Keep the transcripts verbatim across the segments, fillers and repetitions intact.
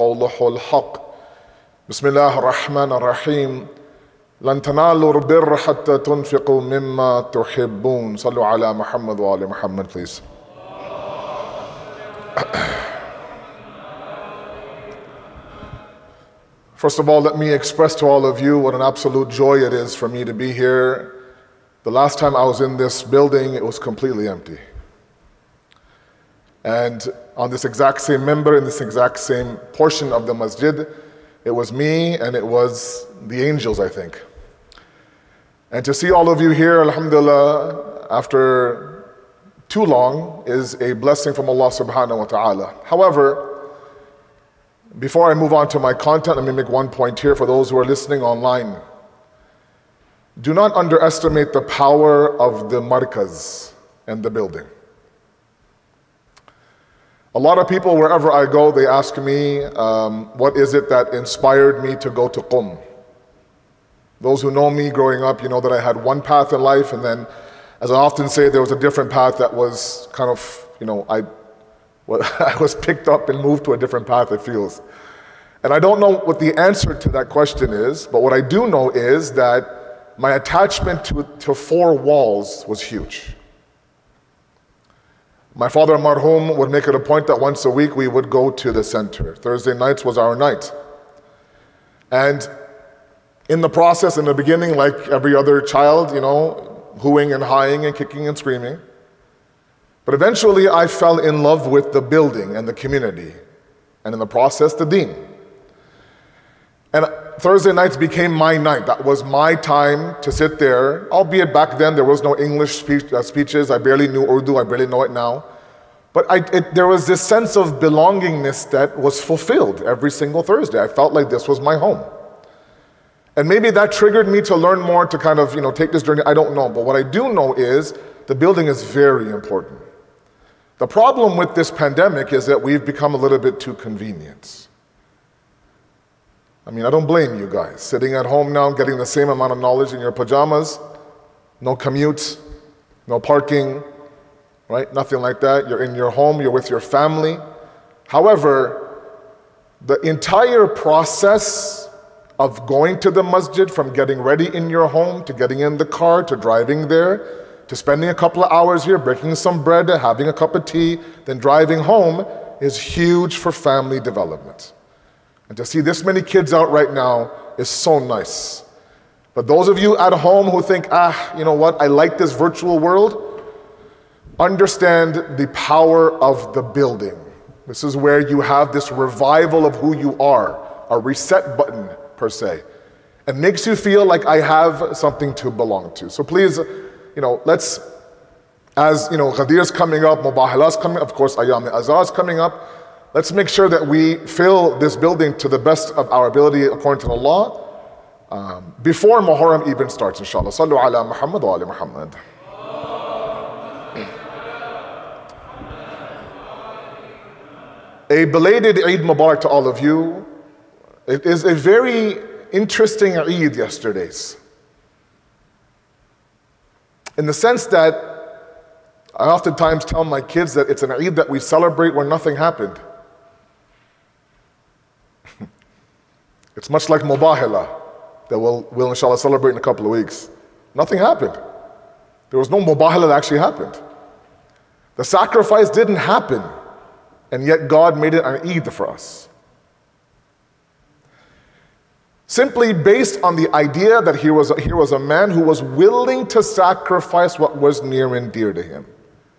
وقوله الحق بسم الله الرحمن الرحيم لن تنالوا البر حتى تنفقوا مما تحبون صلوا على محمد وآل محمد please. First of all, let me express to all of you what an absolute joy it is for me to be here. The last time I was in this building, it was completely empty. And on this exact same member, in this exact same portion of the masjid, it was me and it was the angels, I think. And to see all of you here, alhamdulillah, after too long is a blessing from Allah subhanahu wa ta'ala. However, before I move on to my content, let me make one point here for those who are listening online. Do not underestimate the power of the markaz and the building. A lot of people, wherever I go, they ask me, um, what is it that inspired me to go to Qum? Those who know me growing up, you know that I had one path in life, and then, as I often say, there was a different path that was kind of, you know, I Well, I was picked up and moved to a different path, it feels. And I don't know what the answer to that question is, but what I do know is that my attachment to, to four walls was huge. My father, marhum, would make it a point that once a week we would go to the center. Thursday nights was our night. And in the process, in the beginning, like every other child, you know, hooing and hawing and kicking and screaming. But eventually I fell in love with the building and the community, and in the process the deen. And Thursday nights became my night. That was my time to sit there, albeit back then there was no English speech, uh, speeches. I barely knew Urdu, I barely know it now. But I, it, there was this sense of belongingness that was fulfilled every single Thursday. I felt like this was my home. And maybe that triggered me to learn more, to kind of, you know, take this journey, I don't know. But what I do know is the building is very important. The problem with this pandemic is that we've become a little bit too convenient. I mean, I don't blame you guys. Sitting at home now, getting the same amount of knowledge in your pajamas, no commute, no parking, right? Nothing like that. You're in your home, you're with your family. However, the entire process of going to the masjid, from getting ready in your home, to getting in the car, to driving there, to spending a couple of hours here, breaking some bread, having a cup of tea, then driving home, is huge for family development. And to see this many kids out right now is so nice. But those of you at home who think, ah, you know what, I like this virtual world, understand the power of the building. This is where you have this revival of who you are, a reset button per se. It makes you feel like I have something to belong to. So please, you know, let's, as you know, Ghadir's coming up, Mubahila's coming up, of course, Ayam Azad's coming up. Let's make sure that we fill this building to the best of our ability according to Allah um, before Muharram even starts, inshallah. Sallu ala Muhammad wa ali Muhammad. A belated Eid Mubarak to all of you. It is a very interesting Eid yesterday's. In the sense that I oftentimes tell my kids that it's an Eid that we celebrate when nothing happened. It's much like Mubahila that we'll, we'll inshallah celebrate in a couple of weeks. Nothing happened. There was no Mubahila that actually happened. The sacrifice didn't happen, and yet God made it an Eid for us. Simply based on the idea that here was, a, here was a man who was willing to sacrifice what was near and dear to him.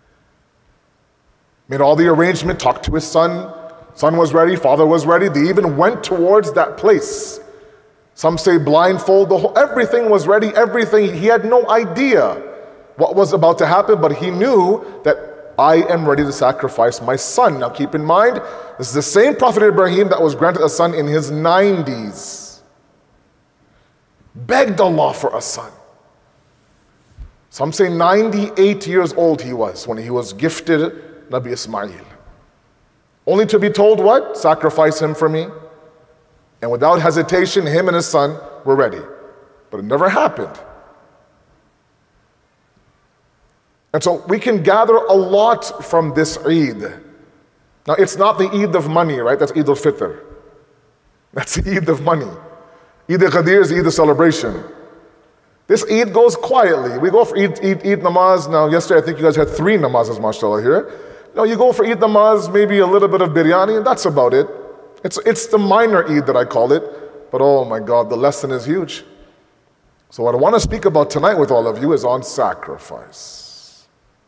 Made all the arrangement, talked to his son. Son was ready, father was ready. They even went towards that place. Some say blindfold, the whole, everything was ready, everything. He had no idea what was about to happen, but he knew that I am ready to sacrifice my son. Now keep in mind, this is the same Prophet Ibrahim that was granted a son in his nineties. Begged Allah for a son. Some say ninety-eight years old he was when he was gifted Nabi Ismail. Only to be told what? Sacrifice him for me. And without hesitation, him and his son were ready. But it never happened. And so we can gather a lot from this Eid. Now it's not the Eid of money, right? That's Eid al-Fitr. That's the Eid of money. Eid al-Qadir is the Eid of celebration. This Eid goes quietly. We go for Eid, Eid, Eid namaz. Now, yesterday I think you guys had three namazes, mashallah, here. No, you go for Eid namaz, maybe a little bit of biryani, and that's about it. It's, it's the minor Eid that I call it. But oh my God, the lesson is huge. So what I want to speak about tonight with all of you is on sacrifice.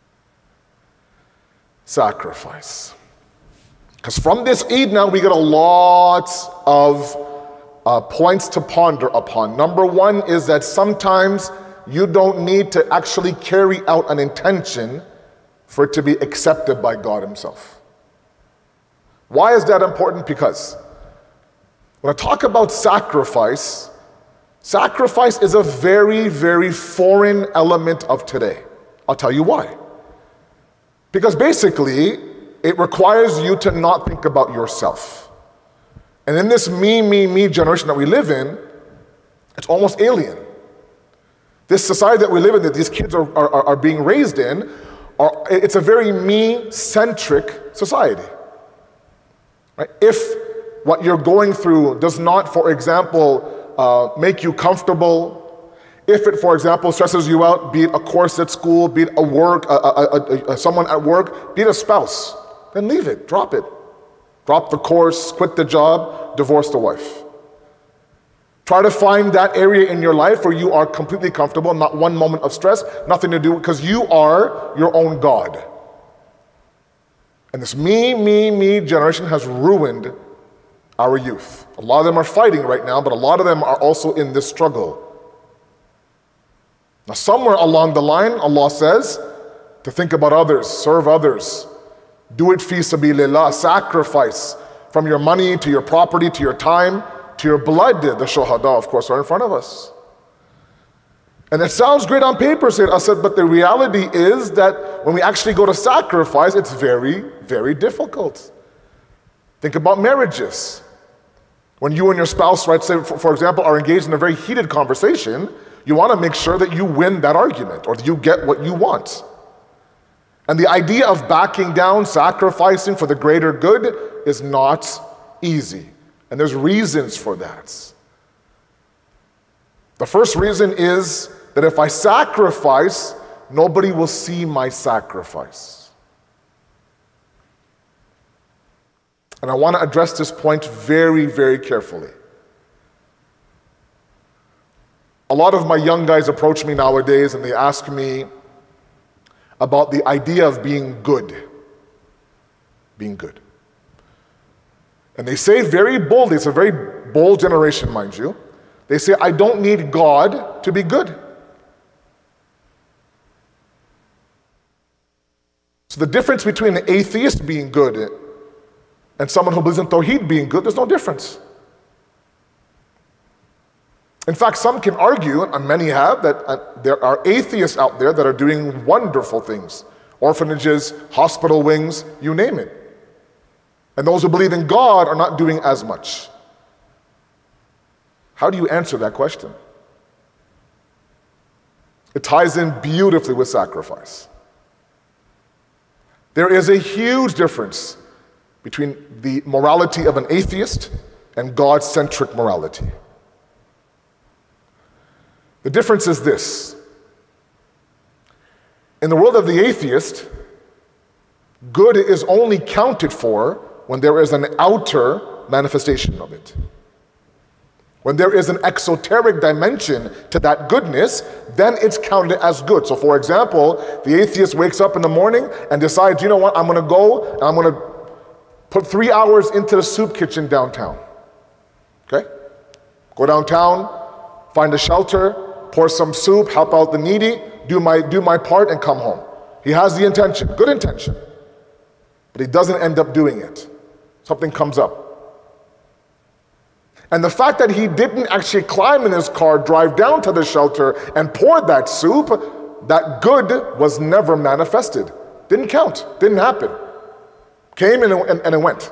Sacrifice. Because from this Eid now, we get a lot of uh, points to ponder upon. Number one is that sometimes you don't need to actually carry out an intention for it to be accepted by God Himself. Why is that important? Because when I talk about sacrifice, sacrifice is a very, very foreign element of today. I'll tell you why. Because basically, it requires you to not think about yourself. And in this me, me, me generation that we live in, it's almost alien. This society that we live in, that these kids are, are, are being raised in, are, it's a very me-centric society. Right? If what you're going through does not, for example, uh, make you comfortable, if it, for example, stresses you out, be it a course at school, be it a work, a, a, a, a, someone at work, be it a spouse, then leave it, drop it. Drop the course, quit the job, divorce the wife. Try to find that area in your life where you are completely comfortable, not one moment of stress, nothing to do, because you are your own God. And this me, me, me generation has ruined our youth. A lot of them are fighting right now, but a lot of them are also in this struggle. Now, somewhere along the line, Allah says to think about others, serve others, do it fi sabilillah, sacrifice from your money to your property to your time to your blood. The shuhada, of course, are in front of us. And it sounds great on paper, Syed Asad, but the reality is that when we actually go to sacrifice, it's very, very difficult. Think about marriages. When you and your spouse, right, say, for, for example, are engaged in a very heated conversation, you want to make sure that you win that argument or that you get what you want. And the idea of backing down, sacrificing for the greater good is not easy. And there's reasons for that. The first reason is that if I sacrifice, nobody will see my sacrifice. And I want to address this point very, very carefully. A lot of my young guys approach me nowadays and they ask me about the idea of being good. Being good. And they say very boldly, it's a very bold generation, mind you. They say, I don't need God to be good. So the difference between an atheist being good and someone who believes in Tawheed being good, there's no difference. In fact, some can argue, and many have, that uh, there are atheists out there that are doing wonderful things. Orphanages, hospital wings, you name it. And those who believe in God are not doing as much. How do you answer that question? It ties in beautifully with sacrifice. There is a huge difference between the morality of an atheist and God-centric morality. The difference is this. In the world of the atheist, good is only counted for when there is an outer manifestation of it. When there is an exoteric dimension to that goodness, then it's counted as good. So for example, the atheist wakes up in the morning and decides, you know what, I'm gonna go and I'm gonna put three hours into the soup kitchen downtown. Okay? Go downtown, find a shelter, pour some soup, help out the needy, do my, do my part and come home. He has the intention, good intention, but he doesn't end up doing it. Something comes up. And the fact that he didn't actually climb in his car, drive down to the shelter and pour that soup, that good was never manifested. Didn't count, didn't happen. Came and, and, and it went.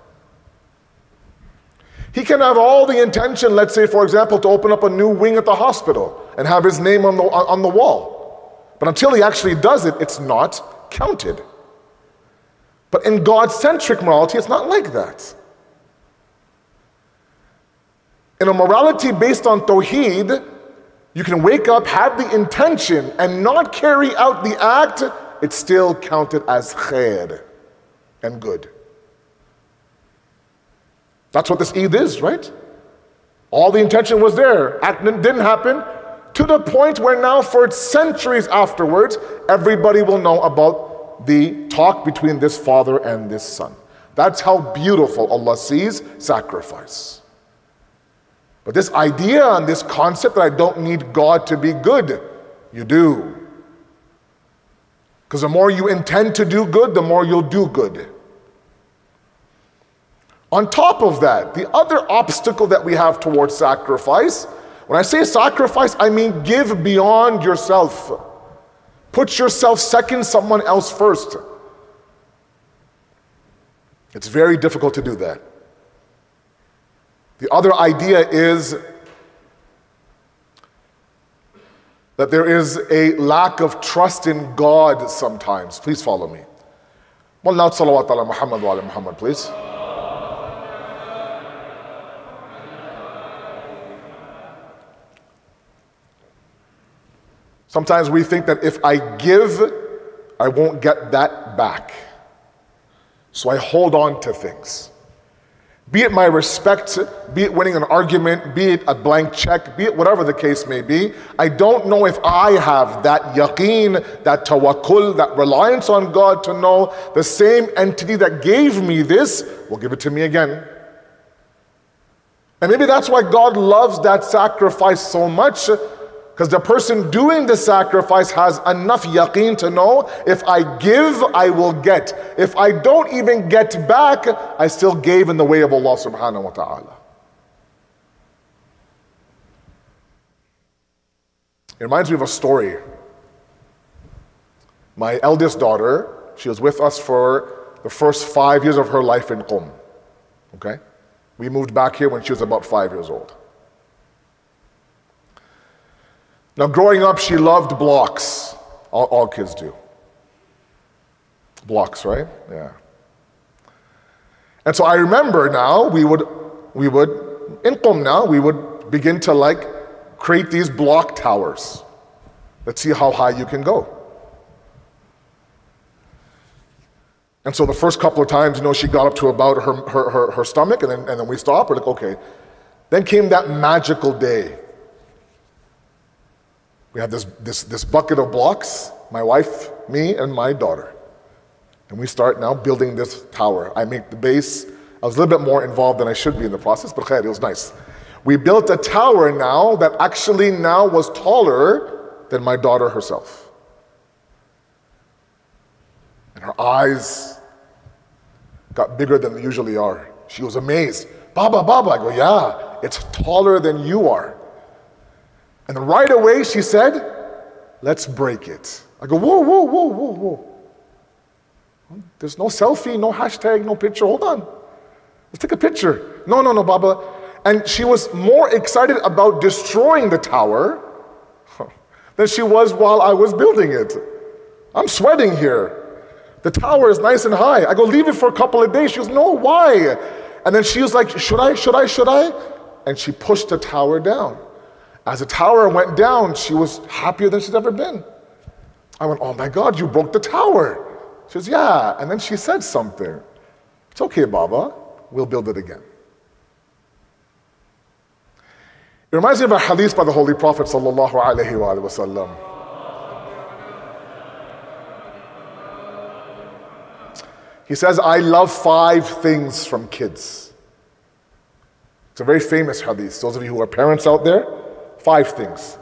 He can have all the intention, let's say, for example, to open up a new wing at the hospital and have his name on the, on the wall. But until he actually does it, it's not counted. But in God-centric morality, it's not like that. In a morality based on tawheed, you can wake up, have the intention, and not carry out the act, it's still counted as khair and good. That's what this Eid is, right? All the intention was there, act didn't happen, to the point where now for centuries afterwards, everybody will know about the talk between this father and this son. That's how beautiful Allah sees sacrifice. But this idea and this concept that I don't need God to be good, you do. Because the more you intend to do good, the more you'll do good. On top of that, the other obstacle that we have towards sacrifice, when I say sacrifice, I mean give beyond yourself. Put yourself second, someone else first. It's very difficult to do that. The other idea is that there is a lack of trust in God sometimes. Please follow me. One loud salawat ala Muhammad wa ala Muhammad, please. Sometimes we think that if I give, I won't get that back. So I hold on to things. Be it my respect, be it winning an argument, be it a blank check, be it whatever the case may be. I don't know if I have that yaqeen, that tawakkul, that reliance on God to know the same entity that gave me this will give it to me again. And maybe that's why God loves that sacrifice so much, because the person doing the sacrifice has enough yaqeen to know, if I give, I will get. If I don't even get back, I still gave in the way of Allah subhanahu wa ta'ala. It reminds me of a story. My eldest daughter, she was with us for the first five years of her life in Qum. Okay? We moved back here when she was about five years old. Now, growing up, she loved blocks. All, all kids do. Blocks, right? Yeah. And so I remember now, we would, we would, in Qum now, we would begin to like create these block towers. Let's see how high you can go. And so the first couple of times, you know, she got up to about her, her, her, her stomach, and then, and then we stopped. We're like, okay. Then came that magical day. We have this, this, this bucket of blocks, my wife, me, and my daughter. And we start now building this tower. I make the base. I was a little bit more involved than I should be in the process, but it was nice. We built a tower now that actually now was taller than my daughter herself. And her eyes got bigger than they usually are. She was amazed. Baba, Baba. I go, yeah, it's taller than you are. And then right away she said, let's break it. I go, whoa, whoa, whoa, whoa, whoa. There's no selfie, no hashtag, no picture. Hold on. Let's take a picture. No, no, no, Baba. And she was more excited about destroying the tower than she was while I was building it. I'm sweating here. The tower is nice and high. I go, leave it for a couple of days. She goes, no, why? And then she was like, should I, should I, should I? And she pushed the tower down. As the tower went down, she was happier than she's ever been. I went, oh my God, you broke the tower. She says, yeah. And then she said something. It's okay, Baba. We'll build it again. It reminds me of a hadith by the Holy Prophet sallallahu alaihi wasallam. He says, I love five things from kids. It's a very famous hadith. Those of you who are parents out there, five things.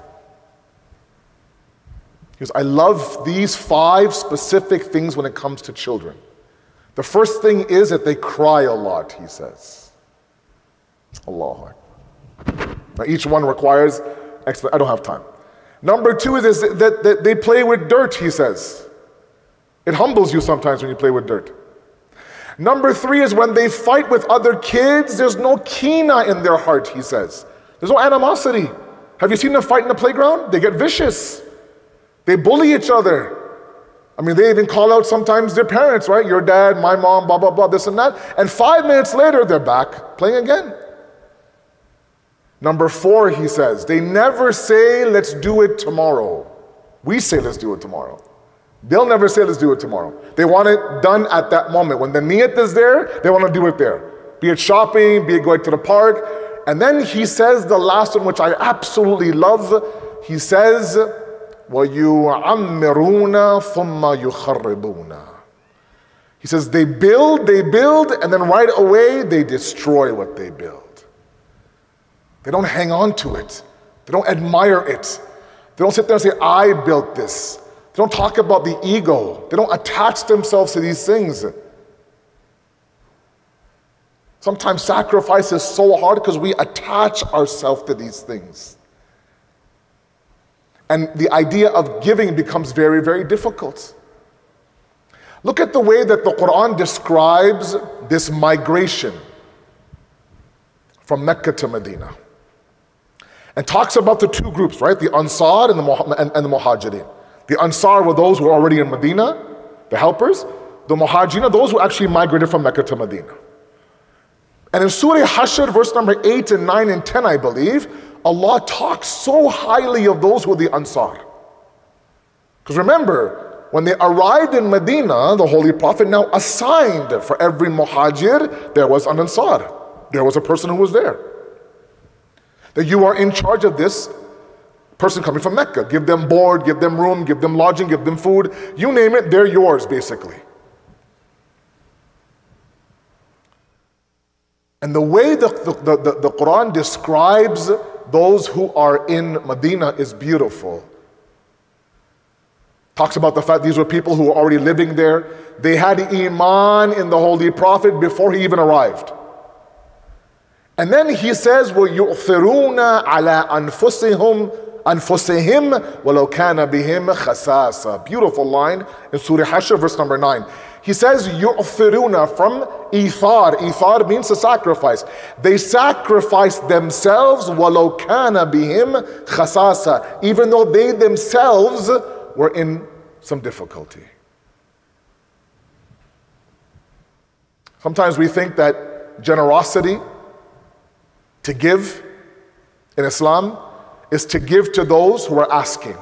He goes, I love these five specific things when it comes to children. The first thing is that they cry a lot, he says. Allahu Akbar. Now each one requires, I don't have time. Number two is that, that they play with dirt, he says. It humbles you sometimes when you play with dirt. Number three is when they fight with other kids, there's no kina in their heart, he says. There's no animosity. Have you seen them fight in the playground? They get vicious. They bully each other. I mean, they even call out sometimes their parents, right? Your dad, my mom, blah, blah, blah, this and that. And five minutes later, they're back playing again. Number four, he says, they never say, let's do it tomorrow. We say, let's do it tomorrow. They'll never say, let's do it tomorrow. They want it done at that moment. When the niyat is there, they want to do it there. Be it shopping, be it going to the park. And then he says the last one, which I absolutely love. He says, وَيُعَمِّرُونَ ثُمَّ يُخَرِّبُونَ. He says, they build, they build, and then right away, they destroy what they build. They don't hang on to it. They don't admire it. They don't sit there and say, I built this. They don't talk about the ego. They don't attach themselves to these things. Sometimes sacrifice is so hard because we attach ourselves to these things. And the idea of giving becomes very, very difficult. Look at the way that the Quran describes this migration from Mecca to Medina. And talks about the two groups, right? The Ansar and the, and, and the Muhajirin. The Ansar were those who were already in Medina, the helpers. The Muhajirin are those who actually migrated from Mecca to Medina. And in Surah Hashr, verse number eight and nine and ten, I believe, Allah talks so highly of those who are the Ansar. Because remember, when they arrived in Medina, the Holy Prophet now assigned for every Muhajir, there was an Ansar. There was a person who was there. That you are in charge of this person coming from Mecca. Give them board, give them room, give them lodging, give them food. You name it, they're yours, basically. And the way the, the, the, the Quran describes those who are in Medina is beautiful. Talks about the fact these were people who were already living there. They had Iman in the Holy Prophet before he even arrived. And then he says, وَيُؤْثِرُونَ عَلَىٰ أَنفُسِهِمْ أَنفُسِهِمْ وَلَوْ كَانَ بِهِمْ خَسَاسًا. Beautiful line in Surah Hashr, verse number nine. He says, يُؤْثِرُونَ from ithar. Ithar means to sacrifice. They sacrifice themselves وَلَوْ كَانَ بِهِمْ خَسَاسًا, even though they themselves were in some difficulty. Sometimes we think that generosity, to give in Islam, is to give to those who are asking.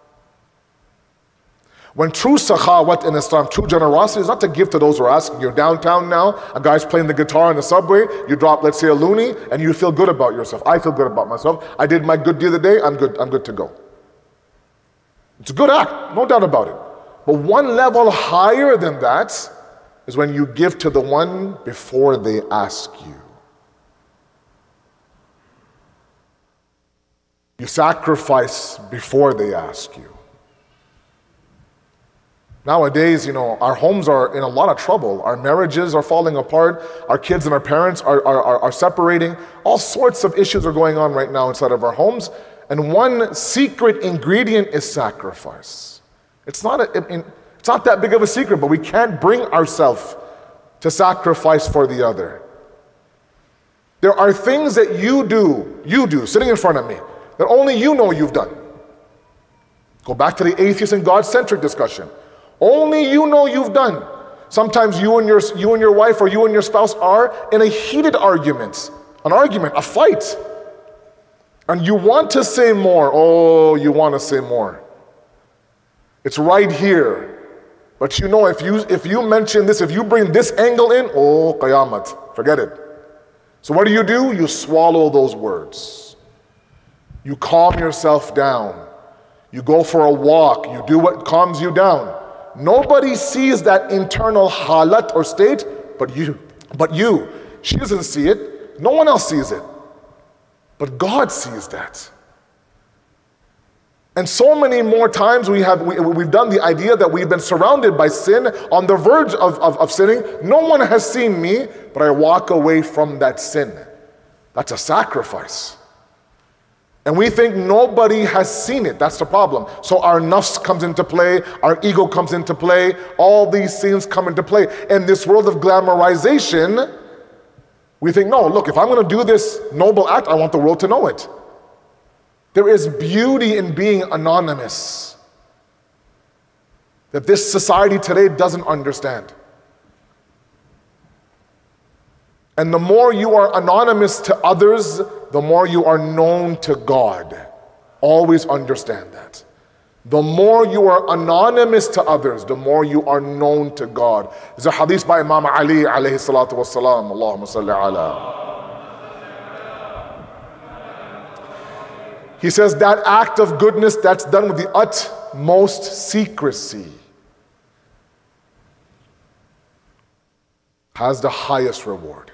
When true sakhawat in Islam, true generosity, is not to give to those who are asking. You're downtown now, a guy's playing the guitar in the subway, you drop, let's say, a loonie, and you feel good about yourself. I feel good about myself. I did my good deed of the day, I'm good, I'm good to go. It's a good act, no doubt about it. But one level higher than that is when you give to the one before they ask you. You sacrifice before they ask you. Nowadays, you know, our homes are in a lot of trouble. Our marriages are falling apart. Our kids and our parents are, are, are, are separating. All sorts of issues are going on right now inside of our homes. And one secret ingredient is sacrifice. It's not, a, it's not that big of a secret, but we can't bring ourselves to sacrifice for the other. There are things that you do, you do, sitting in front of me, that only you know you've done. Go back to the atheist and God-centric discussion. Only you know you've done. Sometimes you and your you and your wife or you and your spouse are in a heated argument, an argument, a fight. And you want to say more. Oh, you want to say more. It's right here. But you know, if you if you mention this, if you bring this angle in, oh, qayamat, forget it. So what do you do? You swallow those words. You calm yourself down. You go for a walk. You do what calms you down. Nobody sees that internal halat or state, but you. But you. She doesn't see it. No one else sees it. But God sees that. And so many more times we have, we, we've done the idea that we've been surrounded by sin, on the verge of, of, of sinning. No one has seen me, but I walk away from that sin. That's a sacrifice. And we think nobody has seen it. That's the problem. So our nafs comes into play, our ego comes into play, all these things come into play. In this world of glamorization, we think, no, look, if I'm going to do this noble act, I want the world to know it. There is beauty in being anonymous that this society today doesn't understand. And the more you are anonymous to others, the more you are known to God. Always understand that. The more you are anonymous to others, the more you are known to God. There's a hadith by Imam Ali alayhi salatu wassalam. Allahumma salli ala. He says that act of goodness that's done with the utmost secrecy has the highest reward.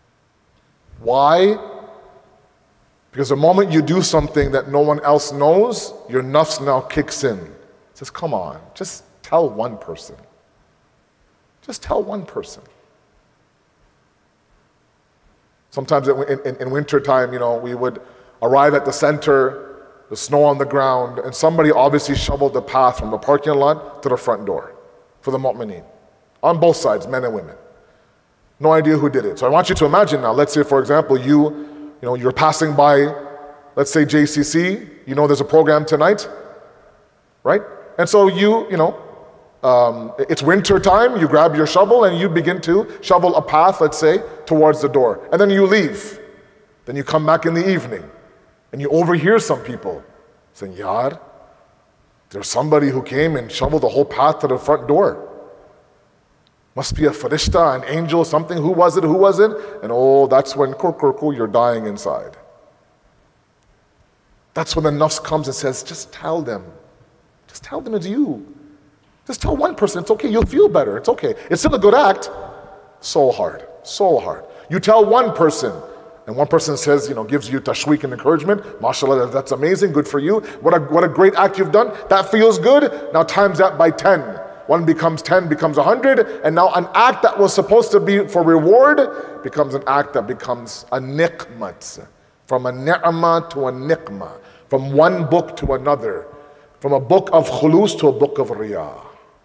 Why? Because the moment you do something that no one else knows, your nafs now kicks in. It says, come on, just tell one person. Just tell one person. Sometimes in, in, in winter time, you know, we would arrive at the center, the snow on the ground, and somebody obviously shoveled the path from the parking lot to the front door for the mu'mineen. On both sides, men and women. No idea who did it. So I want you to imagine now, let's say, for example, you You know, you're passing by, let's say J C C, you know there's a program tonight, right? And so you, you know, um, it's winter time, you grab your shovel and you begin to shovel a path, let's say, towards the door. And then you leave. Then you come back in the evening and you overhear some people saying, Yar, there's somebody who came and shoveled the whole path to the front door. Must be a farishta, an angel, something. Who was it? Who was it? And oh, that's when kur, kur, kur, you're dying inside. That's when the nafs comes and says, just tell them. Just tell them it's you. Just tell one person. It's okay. You'll feel better. It's okay. It's still a good act. So hard. So hard. You tell one person, and one person says, you know, gives you tashweek and encouragement. MashaAllah, that's amazing. Good for you. What a, what a great act you've done. That feels good. Now times that by ten. One becomes ten, becomes a hundred, and now an act that was supposed to be for reward becomes an act that becomes a niqmat. From a ni'mah to a niqmah. From one book to another. From a book of khulus to a book of riyah.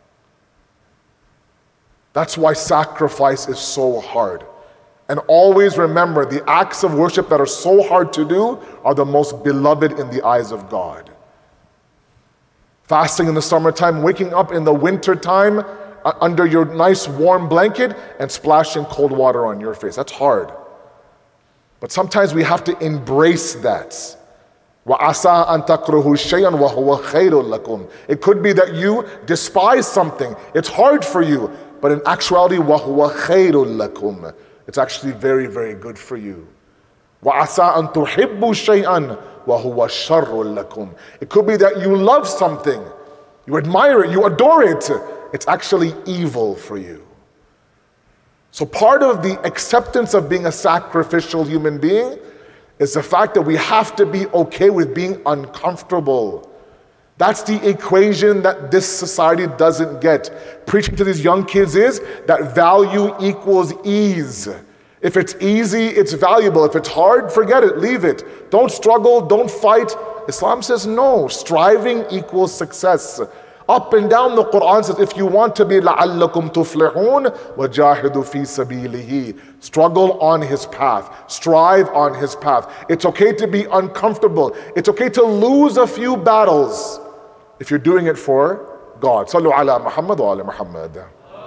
That's why sacrifice is so hard. And always remember, the acts of worship that are so hard to do are the most beloved in the eyes of God. Fasting in the summertime, waking up in the winter time uh, under your nice warm blanket and splashing cold water on your face. That's hard. But sometimes we have to embrace that. وَعَسَىٰ أَن تَكْرُهُ شَيْئًا وَهُوَ خَيْرٌ لَكُمْ. It could be that you despise something. It's hard for you. But in actuality, وَهُوَ خَيْرٌ لَكُمْ. It's actually very, very good for you. وَعَسَىٰ أَن تُحِبُّوا شَيْئًا وَهُوَ شَرٌّ لَكُمْ. It could be that you love something, you admire it, you adore it. It's actually evil for you. So part of the acceptance of being a sacrificial human being is the fact that we have to be okay with being uncomfortable. That's the equation that this society doesn't get. Preaching to these young kids is that value equals ease. If it's easy, it's valuable. If it's hard, forget it, leave it. Don't struggle, don't fight. Islam says no, striving equals success. Up and down the Quran says, if you want to be لَعَلَّكُمْ تُفْلِحُونَ وَجَاهِدُوا فِي سَبِيلِهِ. Struggle on his path, strive on his path. It's okay to be uncomfortable. It's okay to lose a few battles if you're doing it for God. Sallu ala Muhammad wa ala Muhammad.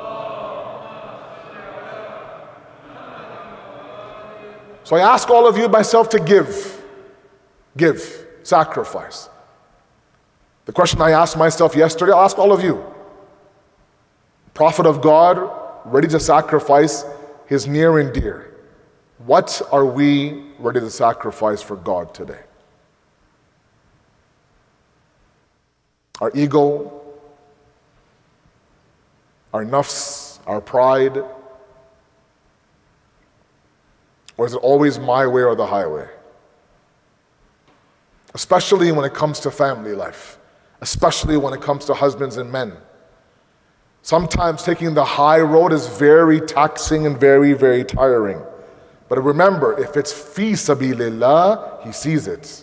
So I ask all of you, myself, to give. Give. Sacrifice. The question I asked myself yesterday, I'll ask all of you. Prophet of God, ready to sacrifice his near and dear. What are we ready to sacrifice for God today? Our ego, our nafs, our pride, or is it always my way or the highway? Especially when it comes to family life. Especially when it comes to husbands and men. Sometimes taking the high road is very taxing and very, very tiring. But remember, if it's fi sabilillah, he sees it.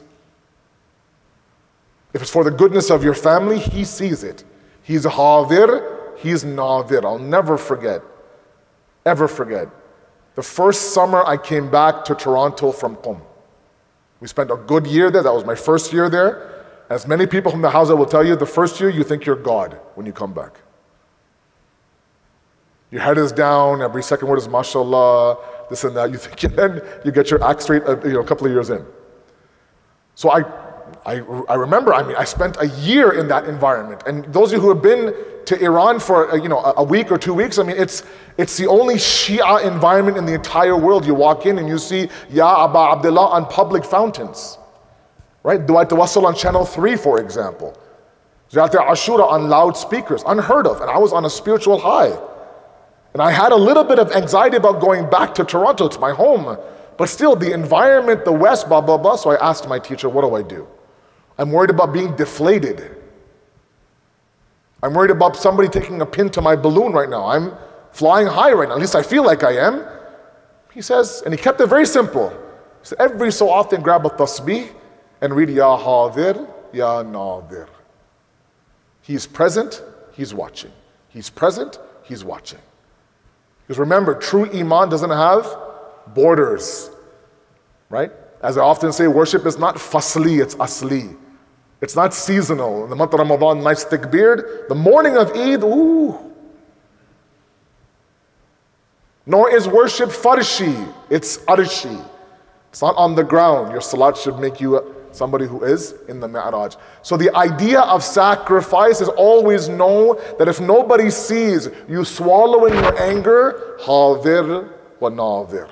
If it's for the goodness of your family, he sees it. He's hadir, he's nadir. I'll never forget, ever forget. The first summer I came back to Toronto from Qom. We spent a good year there. That was my first year there. As many people from the house will tell you, the first year you think you're God when you come back. Your head is down, every second word is mashallah. this and that. You think, and then you get your act straight uh, you know, a couple of years in. So I, I, I remember, I mean, I spent a year in that environment. And those of you who have been to Iran for uh, you know, a, a week or two weeks, I mean, it's, it's the only Shia environment in the entire world. You walk in and you see Ya Aba Abdullah on public fountains. Right? Du'a Tawassul on channel three, for example. Ziyarah Ashura on loudspeakers, unheard of. And I was on a spiritual high. And I had a little bit of anxiety about going back to Toronto, to my home. But still, the environment, the West, blah, blah, blah. So I asked my teacher, what do I do? I'm worried about being deflated. I'm worried about somebody taking a pin to my balloon right now. I'm flying high right now. At least I feel like I am. He says, and he kept it very simple. He said, every so often grab a tasbih and read Ya Hadir, Ya Nadir. He's present, he's watching. He's present, he's watching. Because remember, true Iman doesn't have borders, right? As I often say, worship is not fasli, it's asli. It's not seasonal. In the month of Ramadan, nice thick beard. The morning of Eid, ooh. Nor is worship farshi, it's arshi. It's not on the ground. Your salat should make you somebody who is in the mi'raj. So the idea of sacrifice is always know that if nobody sees you swallowing your anger, hadir wa nadir.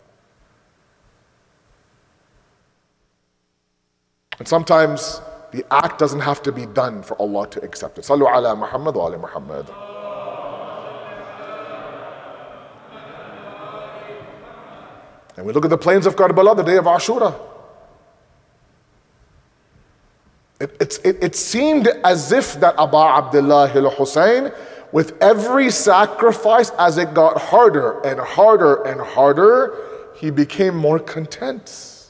And sometimes the act doesn't have to be done for Allah to accept it. Sallu ala Muhammad wa ala Muhammad. And we look at the plains of Karbala, the day of Ashura. It, it, it, it seemed as if that Aba Abdullah al-Hussein, with every sacrifice, as it got harder and harder and harder, he became more content.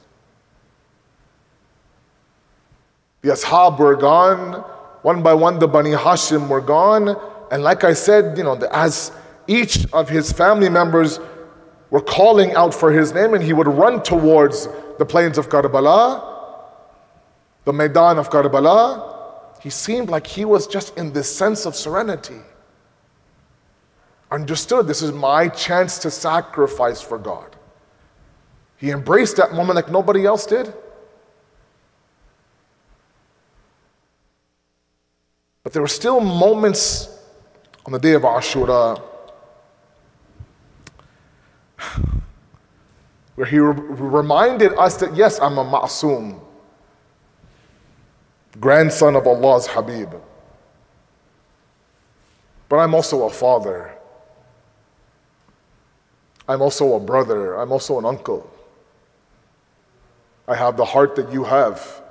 The Ashab were gone, one by one the Bani Hashim were gone, and like I said, you know, the, as each of his family members were calling out for his name, and he would run towards the plains of Karbala, the Maidan of Karbala, he seemed like he was just in this sense of serenity. Understood, this is my chance to sacrifice for God. He embraced that moment like nobody else did. But there were still moments on the day of Ashura where he re reminded us that yes, I'm a ma'soom, grandson of Allah's Habib. But I'm also a father. I'm also a brother. I'm also an uncle. I have the heart that you have.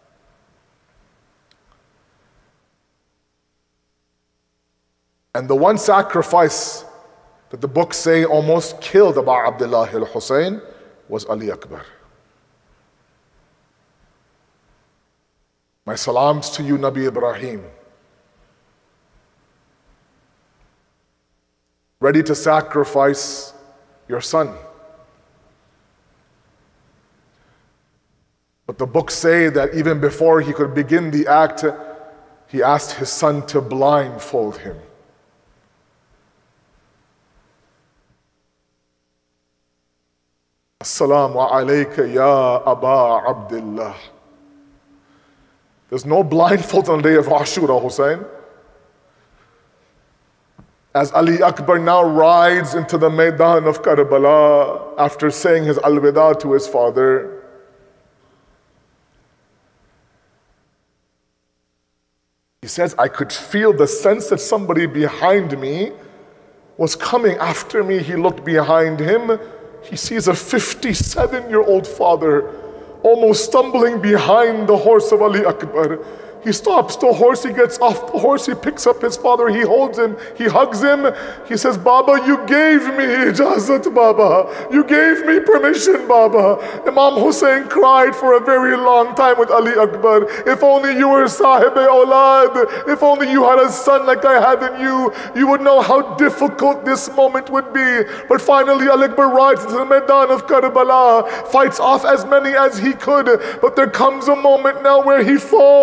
And the one sacrifice that the books say almost killed Abu Abdullah al-Hussein was Ali Akbar. My salams to you, Nabi Ibrahim. Ready to sacrifice your son. But the books say that even before he could begin the act, he asked his son to blindfold him. Assalamu alayka ya Aba Abdullah. There's no blindfold on the day of Ashura, Hussein. As Ali Akbar now rides into the Maidan of Karbala after saying his al-wida to his father, he says, I could feel the sense that somebody behind me was coming after me. He looked behind him. He sees a fifty-seven-year-old father almost stumbling behind the horse of Ali Akbar. He stops the horse, he gets off the horse, he picks up his father, he holds him, he hugs him. He says, Baba, you gave me ijazat, Baba. You gave me permission, Baba. Imam Hussein cried for a very long time with Ali Akbar. If only you were sahib-e-awlad, if only you had a son like I have in you, you would know how difficult this moment would be. But finally Ali Akbar rides into the Maidan of Karbala, fights off as many as he could, but there comes a moment now where he falls from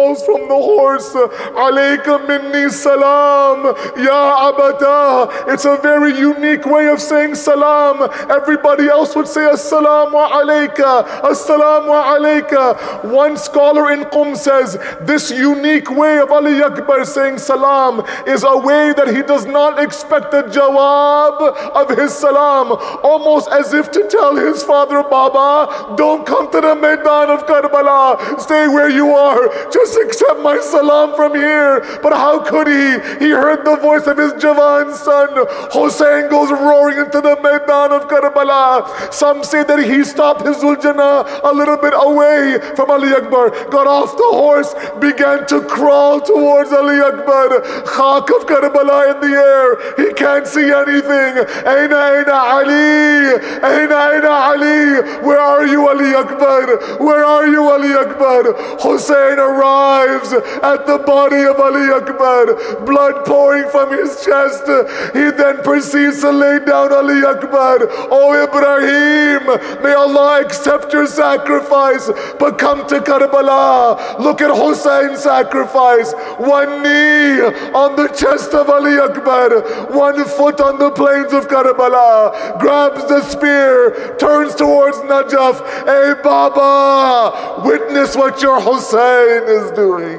from the horse, Alayka minni salam, ya abata. It's a very unique way of saying salam. Everybody else would say assalamu alayka, assalamu alayka. One scholar in Qum says, this unique way of Ali Akbar saying salam is a way that he does not expect a jawab of his salam, almost as if to tell his father, Baba, don't come to the Maidan of Karbala, stay where you are, just accept my salam from here. But how could he? He heard the voice of his Javan son. Hussein goes roaring into the Maidan of Karbala. Some say that he stopped his Zuljana a little bit away from Ali Akbar, got off the horse, began to crawl towards Ali Akbar. Khak of Karbala in the air. He can't see anything. Aina, Aina Ali. Aina, Aina Ali. Where are you, Ali Akbar? Where are you, Ali Akbar? Hussein arrives at the body of Ali Akbar, blood pouring from his chest. He then proceeds to lay down Ali Akbar. Oh Ibrahim, may Allah accept your sacrifice, but come to Karbala. Look at Hussein's sacrifice. One knee on the chest of Ali Akbar, one foot on the plains of Karbala, grabs the spear, turns towards Najaf. Hey Baba, witness what your Hussein is doing.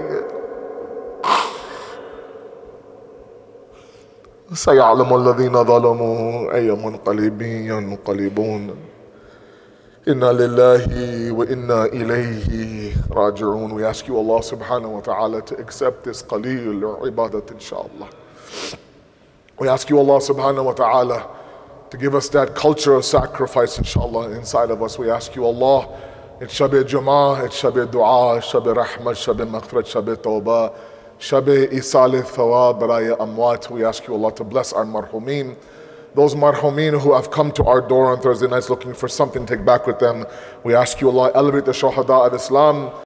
سيعلم الذين ظلموا أي منقلب ينقلبون إنا لله وإنا إليه راجعون. We ask you, Allah subhanahu wa ta'ala, to accept this qaleel or ibadat, inshallah. We ask you, Allah subhanahu wa ta'ala, to give us that culture of sacrifice, inshallah, inside of us. We ask you, Allah, it shall be Jum'ah, it shall be dua, it shall be rahmah, it shall be maghfirat, it shall be tawbah, Shabi Isali Thawab Baraya Amwat. We ask you, Allah, to bless our marhumeen. Those marhumeen who have come to our door on Thursday nights looking for something to take back with them, we ask you, Allah, elevate the shuhada of Islam.